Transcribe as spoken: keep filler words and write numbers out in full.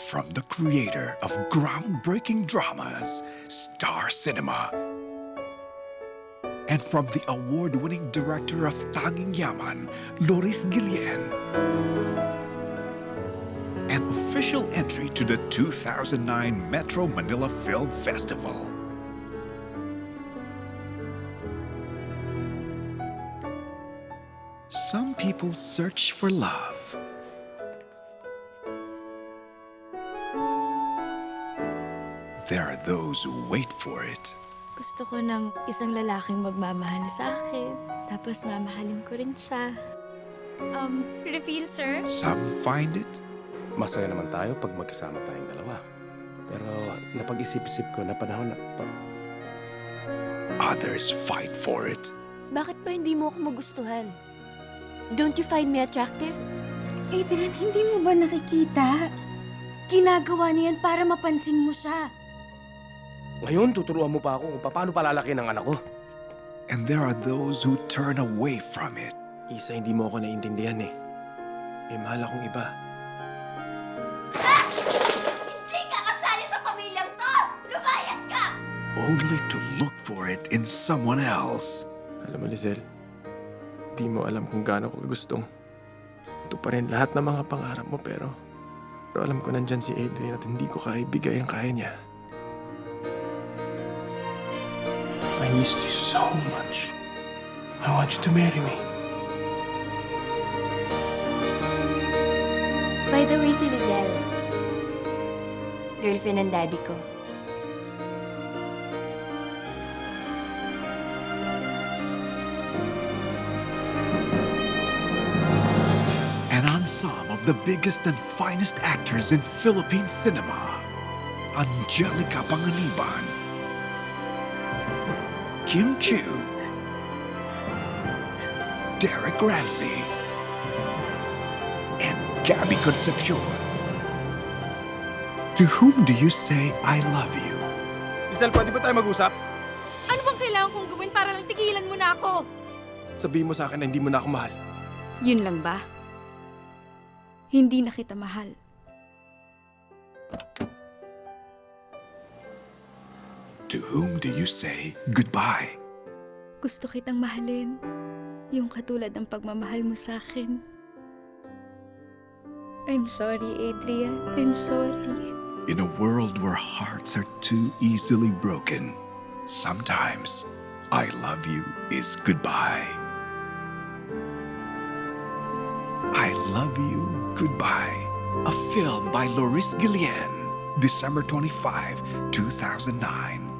From the creator of groundbreaking dramas, Star Cinema. And from the award-winning director of Tanging Yaman, Loris Guillen. An official entry to the two thousand nine Metro Manila Film Festival. Some people search for love. There are those who wait for it. Gusto ko ng isang lalaking magmamahal sa akin, tapos mamahalin ko rin siya. Um, reveal, sir? Some find it. Masaya naman tayo pag magkasama tayong dalawa. Pero napag-isip-isip ko na panahon na... Pa- Others fight for it. Bakit pa hindi mo ako magustuhan? Don't you find me attractive? Adrian, hindi mo ba nakikita? Ginagawa niyan para mapansin mo siya. Ngayon, tuturuan mo pa ako kung paano palalaki ng anak ko. And there are those who turn away from it. Isa, hindi mo ako naiintindihan eh. May mahal akong iba. Hindi ka kasali sa pamilyang to! Lumayas ka! Only to look for it in someone else. Alam mo, Lizelle, di mo alam kung gaano ko gustong tuparin lahat ng mga pangarap mo, pero pero alam ko nandyan si Adrian at hindi ko kaya ibigay ang kaya niya. I miss you so much. I want you to marry me. By the way, si Lizelle. Girlfriend ng daddy ko. An ensemble of the biggest and finest actors in Philippine cinema. Angelica Panganiban, Kim Chiu, Derek Ramsey, and Gabby Concepcion. To whom do you say I love you? Lizelle, pwede ba tayo mag-usap? Ano bang kailangan kong gawin para lang tigilan mo na ako? Sabihin mo sa akin na hindi mo na ako mahal. Yun lang ba? Hindi na kita mahal. To whom do you say goodbye? Gusto kitang mahalin. Yung katulad ng pagmamahal mo sa akin. I'm sorry, Adrian. I'm sorry. In a world where hearts are too easily broken, sometimes I love you is goodbye. I Love You Goodbye, a film by Loris Guillen, December twenty-fifth, two thousand nine.